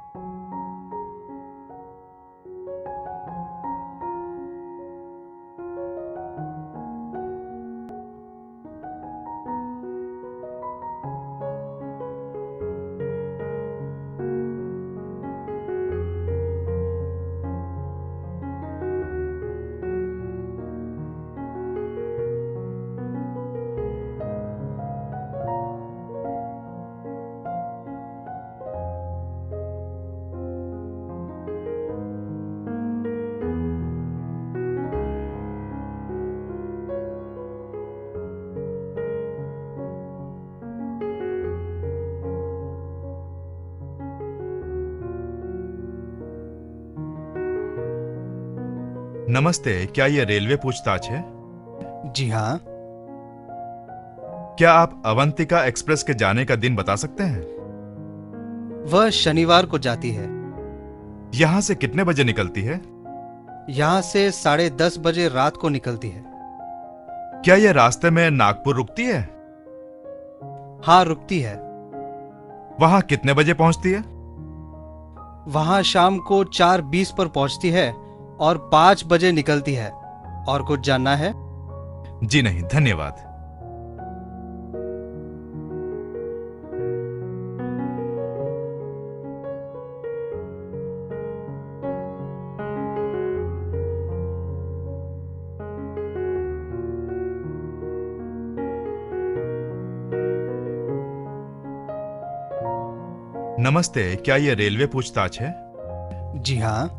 नमस्ते, क्या यह रेलवे पूछताछ है? जी हाँ। क्या आप अवंतिका एक्सप्रेस के जाने का दिन बता सकते हैं? वह शनिवार को जाती है। यहाँ से कितने बजे निकलती है? यहाँ से 10:30 बजे रात को निकलती है। क्या यह रास्ते में नागपुर रुकती है? हाँ, रुकती है। वहां कितने बजे पहुंचती है? वहां शाम को 4:20 पर पहुंचती है और 5 बजे निकलती है। और कुछ जानना है? जी नहीं, धन्यवाद। नमस्ते, क्या यह रेलवे पूछताछ है? जी हाँ।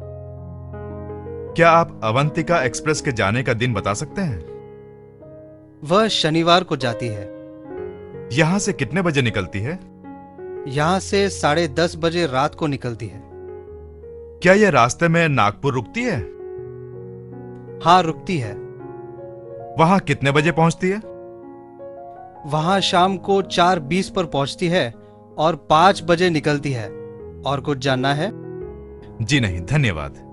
क्या आप अवंतिका एक्सप्रेस के जाने का दिन बता सकते हैं? वह शनिवार को जाती है। यहाँ से कितने बजे निकलती है? यहाँ से 10:30 बजे रात को निकलती है। क्या यह रास्ते में नागपुर रुकती है? हाँ, रुकती है। वहां कितने बजे पहुंचती है? वहां शाम को 4:20 पर पहुंचती है और 5 बजे निकलती है। और कुछ जानना है? जी नहीं, धन्यवाद।